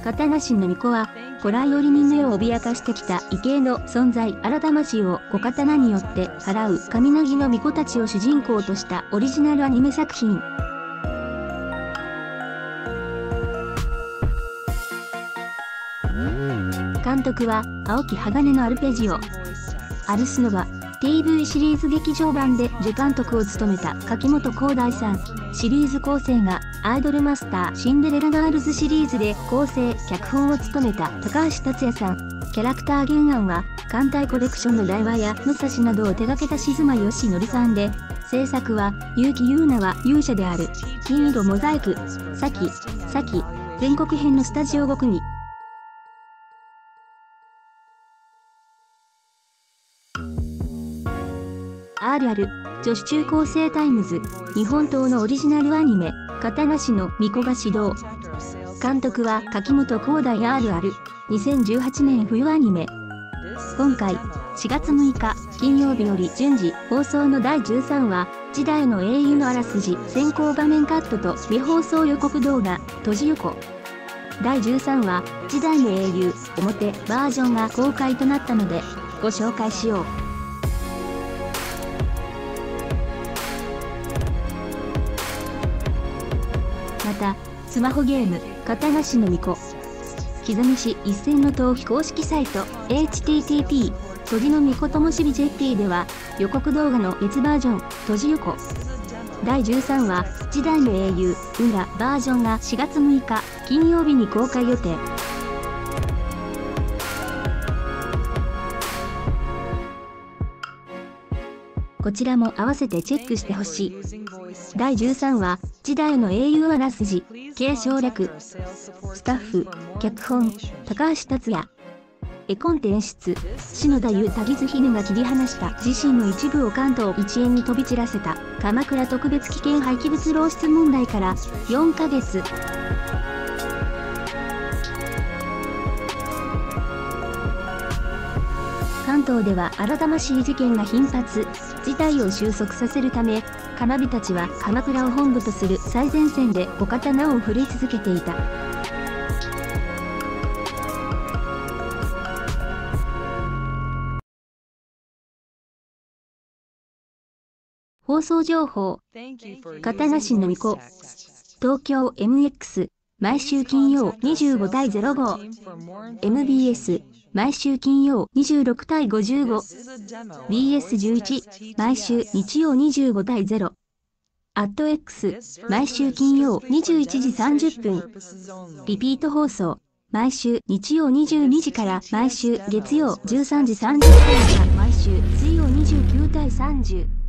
刀師の巫女は、古来より人の世を脅かしてきた異形の存在荒魂を小刀によって払う神なぎの巫女たちを主人公としたオリジナルアニメ作品。監督は青木鋼のアルペジオ。アルスノバ。TV シリーズ劇場版で助監督を務めた柿本浩大さん。シリーズ構成がアイドルマスターシンデレラガールズシリーズで構成・脚本を務めた高橋達也さん。キャラクター原案は艦隊コレクションの大和や武蔵などを手掛けた静間義則さんで、制作は結城優奈は勇者である。金色モザイク、さき、全国編のスタジオ5組。RR 女子中高生タイムズ日本刀のオリジナルアニメ刀師の巫女が始動。監督は柿本浩大 RR 2018年冬アニメ。今回4月6日金曜日より順次放送の第13話時代の英雄のあらすじ先行場面カットと未放送予告動画閉じ横。第13話時代の英雄表バージョンが公開となったのでご紹介しよう。また、スマホゲーム、刀師の巫女。刻み師一戦の逃避公式サイト、http、閉じの巫女ともしびジェッティでは、予告動画の別バージョン、閉じ横。第13話、時代の英雄、裏バージョンが4月6日、金曜日に公開予定。こちらも合わせてチェックしてほしい。第13話、時代の英雄あらすじ、継承略。スタッフ、脚本、高橋達也。絵コンテ演出、篠田優太木津姫が切り離した自身の一部を関東一円に飛び散らせた鎌倉特別危険廃棄物漏出問題から4ヶ月。関東では新たましい事件が頻発。事態を収束させるため、カマビたちは鎌倉を本部とする最前線で小刀を振り続けていた。放送情報。刀師の巫女。東京 MX。毎週金曜25対05。MBS。毎週金曜26対55。BS11。毎週日曜25対0。@X。毎週金曜21時30分。リピート放送。毎週日曜22時から毎週月曜13時30分から毎週水曜29対30。